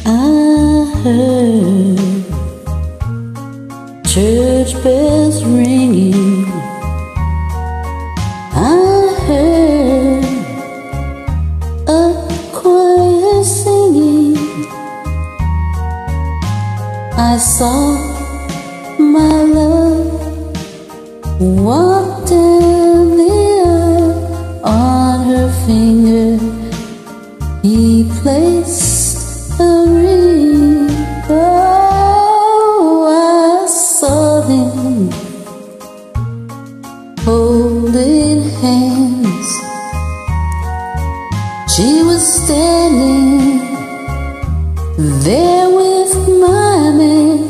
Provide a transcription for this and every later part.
I heard church bells ringing. I heard a choir singing. I saw my love walk down the aisle. On her finger he placed a ring. Oh, I saw them holding hands. She was standing there with my man.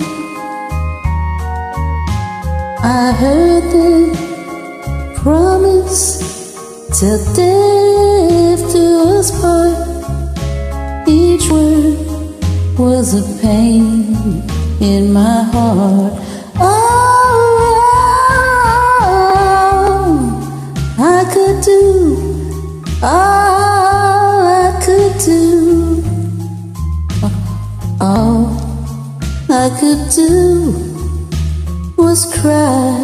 I heard them promise till death do us part. Each word was a pain in my heart. Oh, I could do all I could do. All I could do was cry.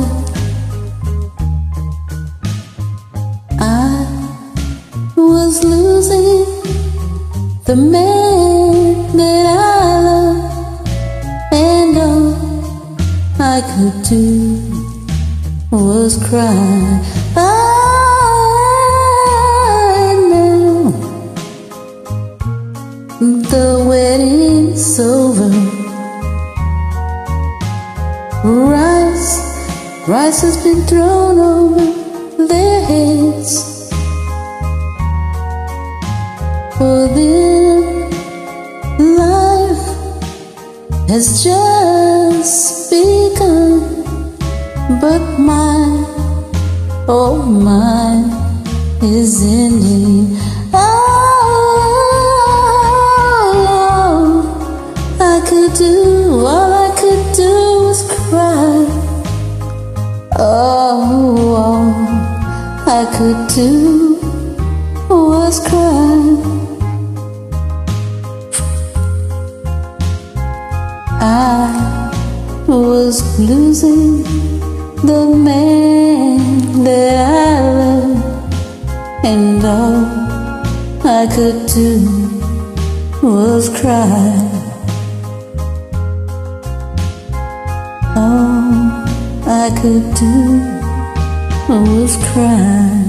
I was losing the man that I love, and all I could do was cry. And now the wedding's over. Rice has been thrown over their heads. For them, life has just begun. But mine, oh mine, is ending. Oh, I could do, all I could do was cry. Oh, all I could do was cry. I was losing the man that I love, and all I could do was cry. All I could do was cry.